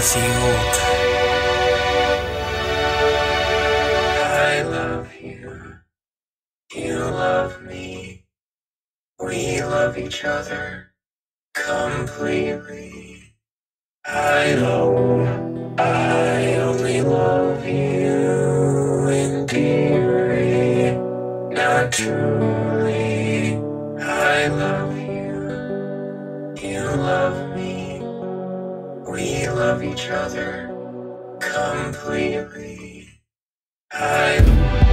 sealed. I love you. You love me. We love each other completely. I know I only love you in theory, not truly. I love you. You love me. We love each other completely. I